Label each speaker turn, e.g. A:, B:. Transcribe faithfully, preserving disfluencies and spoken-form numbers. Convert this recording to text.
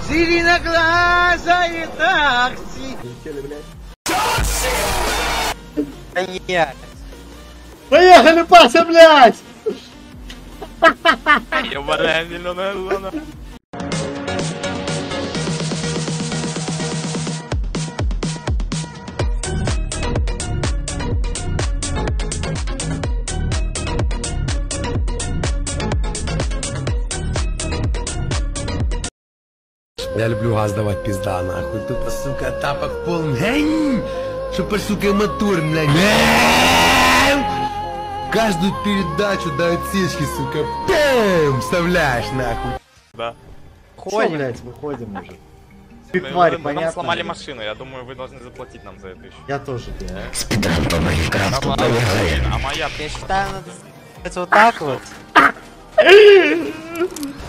A: Зеленоглазая такси.
B: Блять.
C: Поехали, Паша, блядь!
D: Ебаная зеленая зона.
E: Я люблю газ давать, пизда, нахуй. Тупо, сука, тапок полный. Гэнь! Супер, сука, мотор, блядь. Каждую передачу до отсечки, сука, пэм, вставляешь, нахуй.
D: Да.
C: Что, блядь, выходим уже. Ты
D: Мы,
C: тварь,
D: мы,
C: понятно?
D: нам сломали
C: блядь?
D: машину, я думаю, вы должны заплатить нам за это еще.
C: Я тоже, блядь.
D: А моя...
B: Я считаю, надо сделать вот так вот.